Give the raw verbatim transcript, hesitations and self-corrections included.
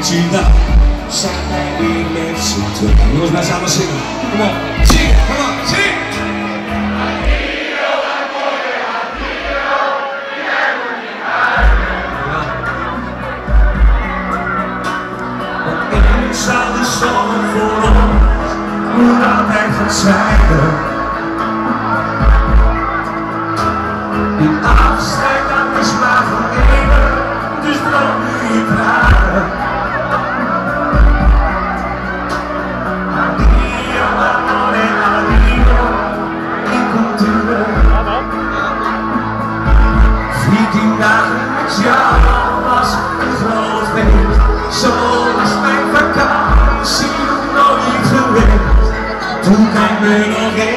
Tina, zijn wij weer met z'n tweeën. Jongens, wij samen zingen. Kom op, zingen, kom op, zing! Opeens zou de zon voor ons hoe altijd gaat zijn. Die afscheid dat is maar voor eeuwig, dus droom nu je tranen. Addio, amore, addio, ik kom terug. veertien dagen met jou was een groot feest. Zo is mijn vakantie nog nooit geweest. Toen kan ik me nog